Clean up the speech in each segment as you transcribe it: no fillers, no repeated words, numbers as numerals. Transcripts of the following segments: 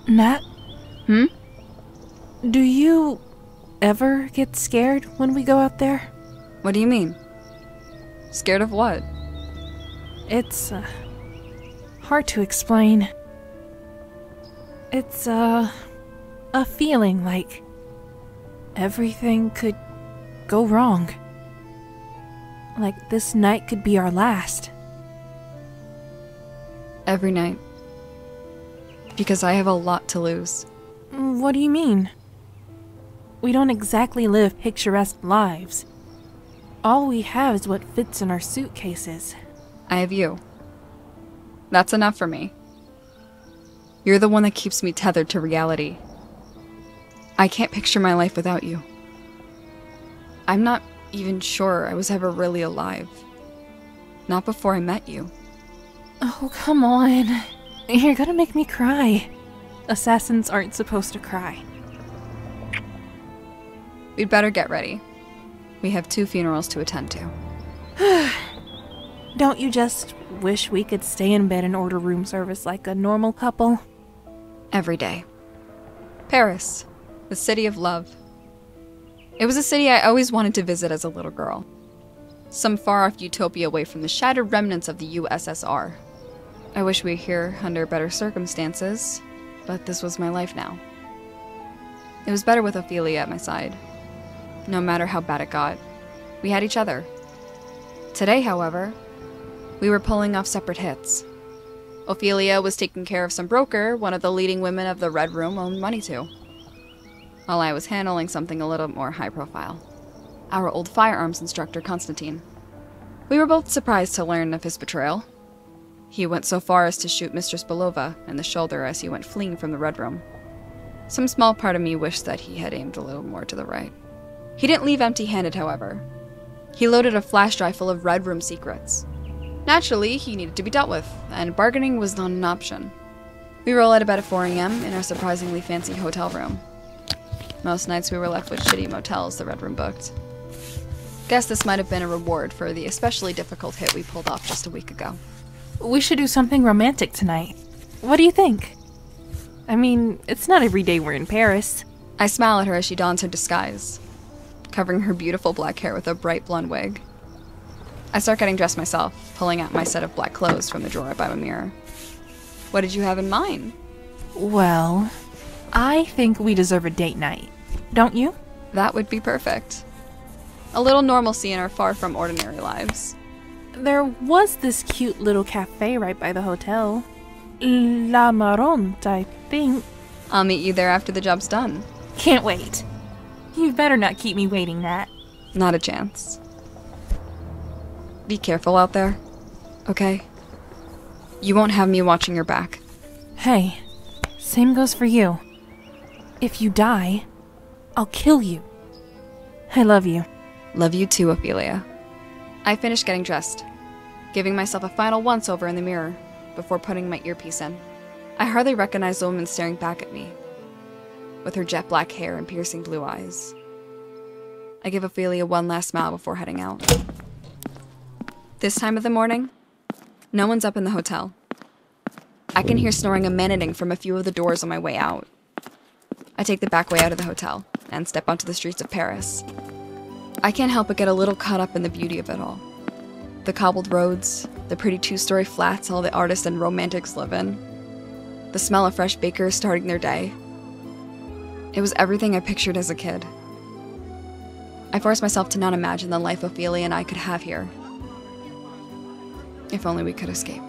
Nat? Hmm? Do you ever get scared when we go out there? What do you mean? Scared of what? It's, hard to explain. It's, a feeling like everything could go wrong. Like this night could be our last. Every night. Because I have a lot to lose. What do you mean? We don't exactly live picturesque lives. All we have is what fits in our suitcases. I have you. That's enough for me. You're the one that keeps me tethered to reality. I can't picture my life without you. I'm not even sure I was ever really alive. Not before I met you. Oh, come on. You're gonna make me cry. Assassins aren't supposed to cry. We'd better get ready. We have 2 funerals to attend to. Don't you just wish we could stay in bed and order room service like a normal couple? Every day. Paris, the city of love. It was a city I always wanted to visit as a little girl. Some far-off utopia away from the shattered remnants of the USSR. I wish we were here under better circumstances, but this was my life now. It was better with Ophelia at my side. No matter how bad it got, we had each other. Today, however, we were pulling off separate hits. Ophelia was taking care of some broker one of the leading women of the Red Room owed money to, while I was handling something a little more high profile. Our old firearms instructor, Constantin. We were both surprised to learn of his betrayal. He went so far as to shoot Mistress Villanova in the shoulder as he went fleeing from the Red Room. Some small part of me wished that he had aimed a little more to the right. He didn't leave empty-handed, however. He loaded a flash drive full of Red Room secrets. Naturally, he needed to be dealt with, and bargaining was not an option. We roll out of bed at 4 a.m. in our surprisingly fancy hotel room. Most nights we were left with shitty motels the Red Room booked. Guess this might have been a reward for the especially difficult hit we pulled off just a week ago. We should do something romantic tonight. What do you think? I mean, it's not every day we're in Paris. I smile at her as she dons her disguise, covering her beautiful black hair with a bright blonde wig. I start getting dressed myself, pulling out my set of black clothes from the drawer by my mirror. What did you have in mind? Well, I think we deserve a date night. Don't you? That would be perfect. A little normalcy in our far from ordinary lives. There was this cute little cafe right by the hotel. La Maront, I think. I'll meet you there after the job's done. Can't wait. You better not keep me waiting, Nat. Not a chance. Be careful out there, okay? You won't have me watching your back. Hey, same goes for you. If you die, I'll kill you. I love you. Love you too, Ophelia. I finished getting dressed, giving myself a final once-over in the mirror before putting my earpiece in. I hardly recognized the woman staring back at me, with her jet black hair and piercing blue eyes. I give Ophelia one last smile before heading out. This time of the morning, no one's up in the hotel. I can hear snoring and managing from a few of the doors on my way out. I take the back way out of the hotel and step onto the streets of Paris. I can't help but get a little caught up in the beauty of it all. The cobbled roads, the pretty 2-story flats all the artists and romantics live in, the smell of fresh bakers starting their day. It was everything I pictured as a kid. I forced myself to not imagine the life Ophelia and I could have here. If only we could escape.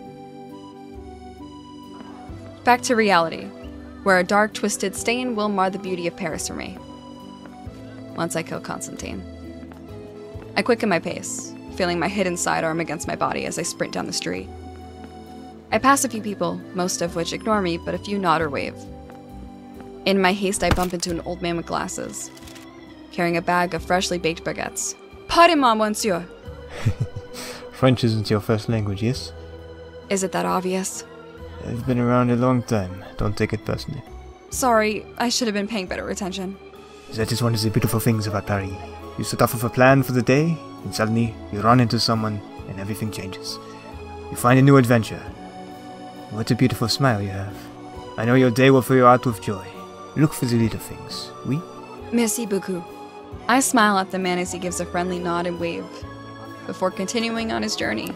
Back to reality, where a dark, twisted stain will mar the beauty of Paris for me. Once I kill Constantin. I quicken my pace, feeling my hidden sidearm against my body as I sprint down the street. I pass a few people, most of which ignore me, but a few nod or wave. In my haste, I bump into an old man with glasses, carrying a bag of freshly baked baguettes. Pardon-moi, monsieur. French isn't your first language, yes? Is it that obvious? I've been around a long time. Don't take it personally. Sorry, I should have been paying better attention. That is one of the beautiful things about Paris. You set off with a plan for the day, and suddenly you run into someone, and everything changes. You find a new adventure. What a beautiful smile you have. I know your day will fill you out with joy. Look for the little things, oui? Merci beaucoup. I smile at the man as he gives a friendly nod and wave, before continuing on his journey.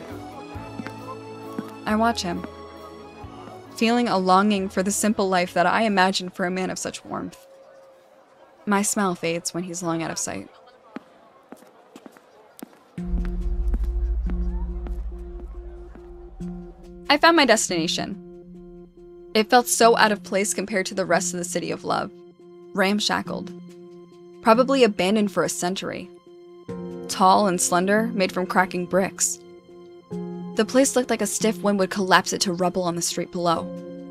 I watch him, feeling a longing for the simple life that I imagined for a man of such warmth. My smile fades when he's long out of sight. I found my destination. It felt so out of place compared to the rest of the city of love. Ramshackled. Probably abandoned for a century. Tall and slender, made from cracking bricks. The place looked like a stiff wind would collapse it to rubble on the street below.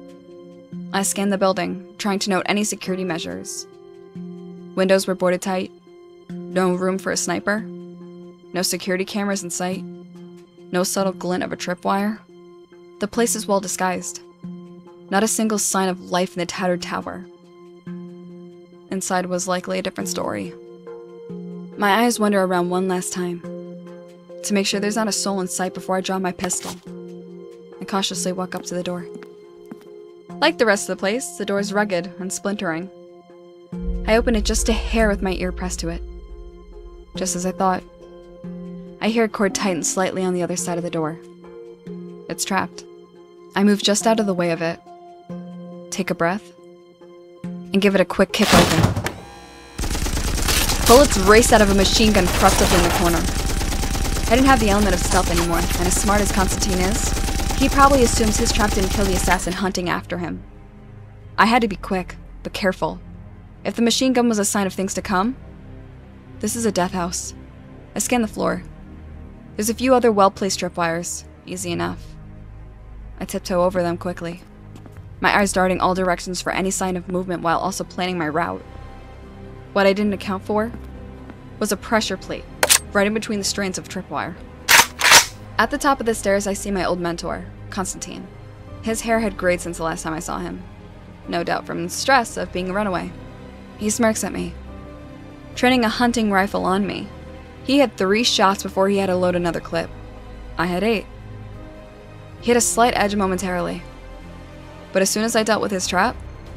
I scanned the building, trying to note any security measures. Windows were boarded tight. No room for a sniper. No security cameras in sight. No subtle glint of a tripwire. The place is well disguised. Not a single sign of life in the tattered tower. Inside was likely a different story. My eyes wander around one last time, to make sure there's not a soul in sight before I draw my pistol. I cautiously walk up to the door. Like the rest of the place, the door is rugged and splintering. I open it just a hair with my ear pressed to it. Just as I thought. I hear a cord tighten slightly on the other side of the door. It's trapped. I move just out of the way of it, take a breath, and give it a quick kick open. Bullets race out of a machine gun pressed up in the corner. I didn't have the element of stealth anymore, and as smart as Constantin is, he probably assumes his trap didn't kill the assassin hunting after him. I had to be quick, but careful. If the machine gun was a sign of things to come, this is a death house. I scan the floor. There's a few other well-placed tripwires, easy enough. I tiptoe over them quickly, my eyes darting all directions for any sign of movement while also planning my route. What I didn't account for was a pressure plate right in between the strands of tripwire. At the top of the stairs, I see my old mentor, Constantin. His hair had grayed since the last time I saw him, no doubt from the stress of being a runaway. He smirks at me, training a hunting rifle on me. He had 3 shots before he had to load another clip. I had 8. He had a slight edge momentarily, but as soon as I dealt with his trap,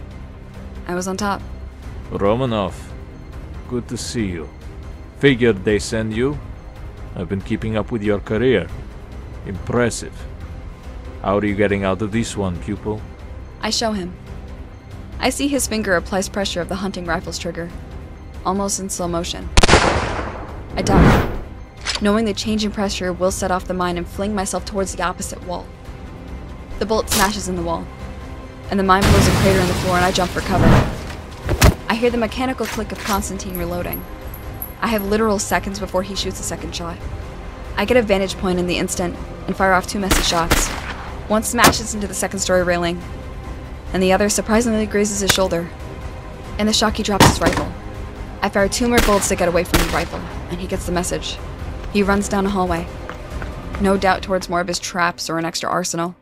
I was on top. Romanoff, good to see you. Figured they send you. I've been keeping up with your career. Impressive. How are you getting out of this one, pupil? I show him. I see his finger applies pressure of the hunting rifle's trigger, almost in slow motion. I duck, knowing the change in pressure will set off the mine and fling myself towards the opposite wall. The bullet smashes in the wall, and the mine blows a crater in the floor and I jump for cover. I hear the mechanical click of Constantin reloading. I have literal seconds before he shoots a second shot. I get a vantage point in the instant and fire off 2 messy shots. One smashes into the second-story railing, and the other surprisingly grazes his shoulder. In the shock, he drops his rifle. I fire 2 more bullets to get away from the rifle, and he gets the message. He runs down a hallway, no doubt towards more of his traps or an extra arsenal.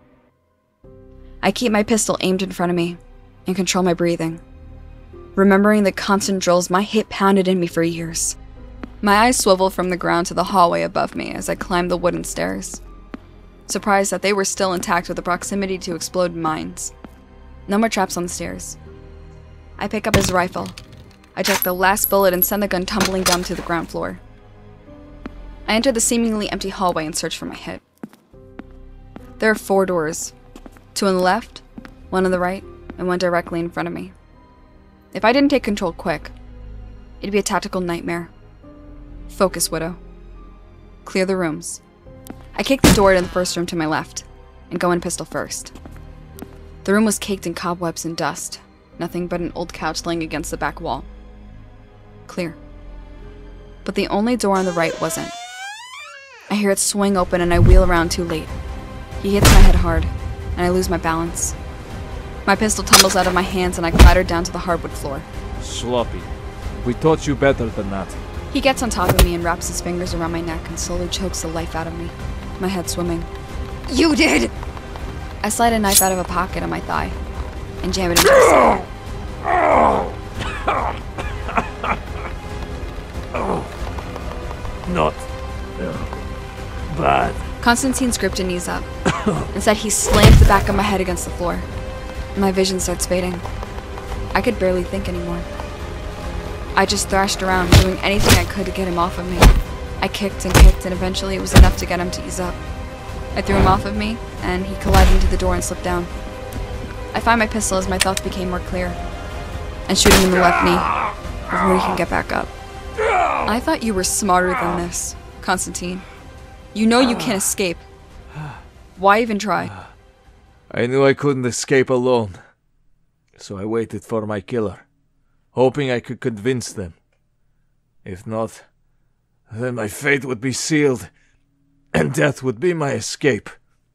I keep my pistol aimed in front of me and control my breathing, remembering the constant drills my hip pounded in me for years. My eyes swivel from the ground to the hallway above me as I climb the wooden stairs, surprised that they were still intact with the proximity to explode mines. No more traps on the stairs. I pick up his rifle. I check the last bullet and send the gun tumbling down to the ground floor. I enter the seemingly empty hallway and search for my hit. There are 4 doors, 2 on the left, 1 on the right, and 1 directly in front of me. If I didn't take control quick, it'd be a tactical nightmare. Focus, Widow. Clear the rooms. I kick the door to the first room to my left, and go in pistol first. The room was caked in cobwebs and dust, nothing but an old couch laying against the back wall. Clear. But the only door on the right wasn't. I hear it swing open and I wheel around too late. He hits my head hard, and I lose my balance. My pistol tumbles out of my hands and I clatter down to the hardwood floor. Sloppy. We taught you better than that. He gets on top of me and wraps his fingers around my neck and slowly chokes the life out of me, my head swimming. You did! I slide a knife out of a pocket on my thigh and jam it into his side. Not bad. Constantin gripped a knees up and said he slammed the back of my head against the floor. My vision starts fading. I could barely think anymore. I just thrashed around, doing anything I could to get him off of me. I kicked, and eventually it was enough to get him to ease up. I threw him off of me, and he collided into the door and slipped down. I find my pistol as my thoughts became more clear, and shoot him in the left knee before he can get back up. I thought you were smarter than this, Constantin. You know you can't escape. Why even try? I knew I couldn't escape alone, so I waited for my killer, hoping I could convince them. If not, then my fate would be sealed, and death would be my escape.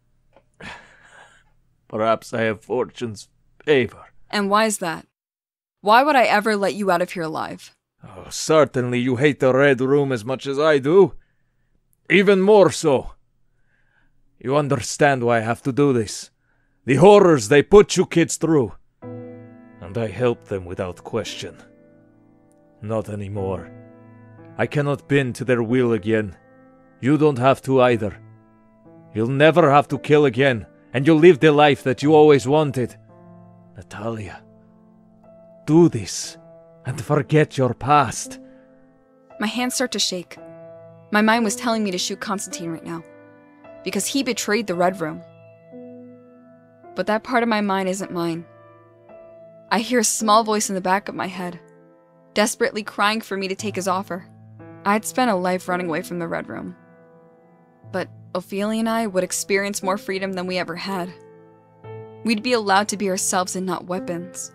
Perhaps I have fortune's favor. And why is that? Why would I ever let you out of here alive? Oh, certainly you hate the Red Room as much as I do. Even more so. You understand why I have to do this. The horrors they put you kids through. And I help them without question. Not anymore. I cannot bend to their will again. You don't have to either. You'll never have to kill again, and you'll live the life that you always wanted. Natalia, do this, and forget your past. My hands start to shake. My mind was telling me to shoot Constantin right now, because he betrayed the Red Room. But that part of my mind isn't mine. I hear a small voice in the back of my head, desperately crying for me to take his offer. I'd spent a life running away from the Red Room, but Ophelia and I would experience more freedom than we ever had. We'd be allowed to be ourselves and not weapons.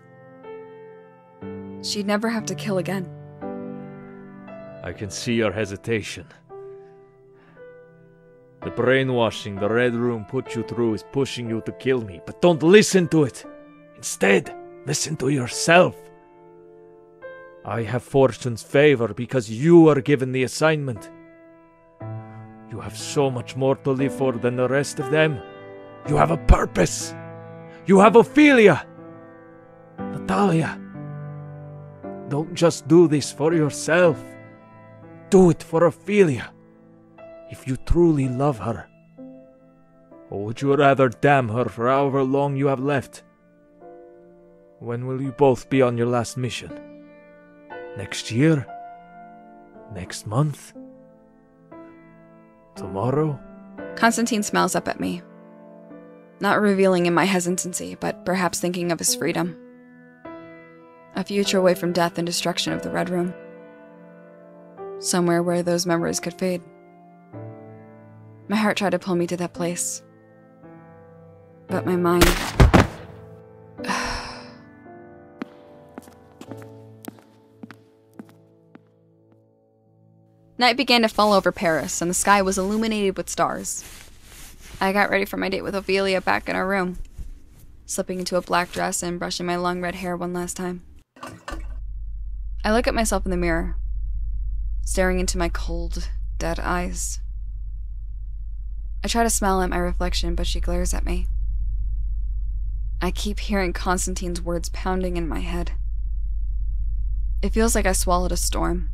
She'd never have to kill again. I can see your hesitation. The brainwashing the Red Room put you through is pushing you to kill me, but don't listen to it. Instead, listen to yourself. I have fortune's favor because you are given the assignment. You have so much more to live for than the rest of them. You have a purpose. You have Ophelia. Natalia. Don't just do this for yourself. Do it for Ophelia. If you truly love her. Or would you rather damn her for however long you have left? When will you both be on your last mission? Next year? Next month? Tomorrow? Constantin smiles up at me. Not revealing in my hesitancy, but perhaps thinking of his freedom. A future away from death and destruction of the Red Room. Somewhere where those memories could fade. My heart tried to pull me to that place. But my mind... Night began to fall over Paris, and the sky was illuminated with stars. I got ready for my date with Ophelia back in our room, slipping into a black dress and brushing my long red hair one last time. I look at myself in the mirror, staring into my cold, dead eyes. I try to smile at my reflection, but she glares at me. I keep hearing Constantin's words pounding in my head. It feels like I swallowed a storm.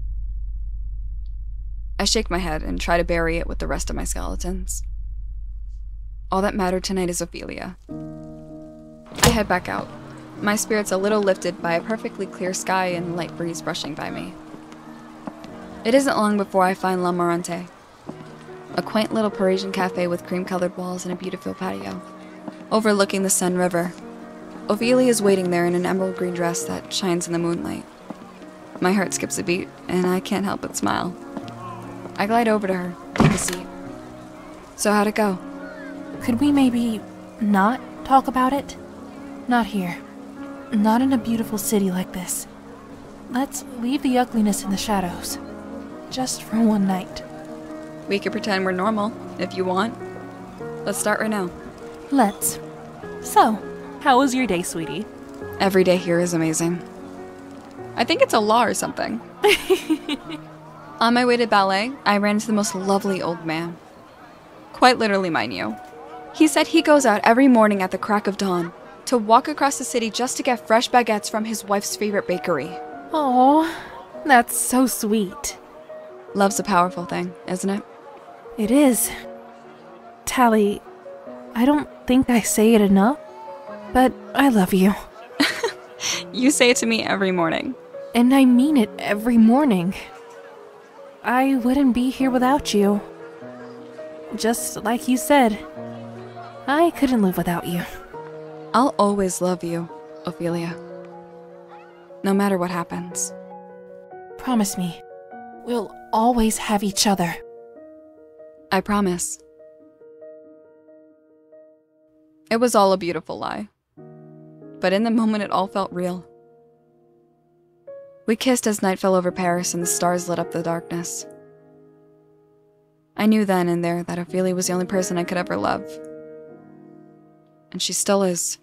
I shake my head and try to bury it with the rest of my skeletons. All that mattered tonight is Ophelia. I head back out, my spirits a little lifted by a perfectly clear sky and light breeze brushing by me. It isn't long before I find La Marante, a quaint little Parisian cafe with cream-colored walls and a beautiful patio, overlooking the Seine River. Ophelia is waiting there in an emerald green dress that shines in the moonlight. My heart skips a beat, and I can't help but smile. I glide over to her, take a seat. So how'd it go? Could we maybe not talk about it? Not here. Not in a beautiful city like this. Let's leave the ugliness in the shadows. Just for one night. We could pretend we're normal, if you want. Let's start right now. Let's. So, how was your day, sweetie? Every day here is amazing. I think it's a law or something. On my way to ballet, I ran into the most lovely old man. Quite literally, mind you. He said he goes out every morning at the crack of dawn to walk across the city just to get fresh baguettes from his wife's favorite bakery. Oh, that's so sweet. Love's a powerful thing, isn't it? It is. Tally, I don't think I say it enough, But I love you. You say it to me every morning. And I mean it every morning. I wouldn't be here without you. Just like you said, I couldn't live without you. I'll always love you, Ophelia. No matter what happens. Promise me, we'll always have each other. I promise. It was all a beautiful lie. But in the moment it all felt real. We kissed as night fell over Paris and the stars lit up the darkness. I knew then and there that Ophelia was the only person I could ever love. And she still is.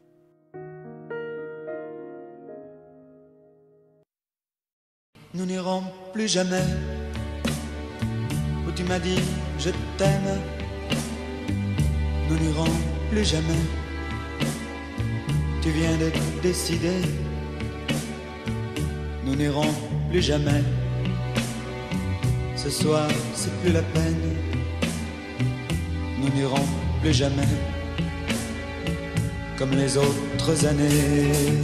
Nous n'irons plus jamais où tu m'as dit je t'aime. Nous n'irons plus jamais. Tu viens de décider. Nous n'irons plus jamais. Ce soir, c'est plus la peine. Nous n'irons plus jamais comme les autres années.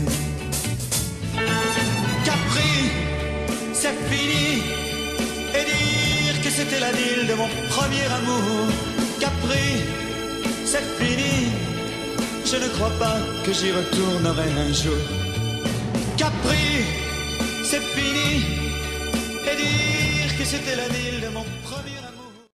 Capri, c'est fini. Et dire que c'était la ville de mon premier amour. Capri, c'est fini. Je ne crois pas que j'y retournerai un jour. Capri, c'est fini. Et dire que c'était la ville de mon premier amour.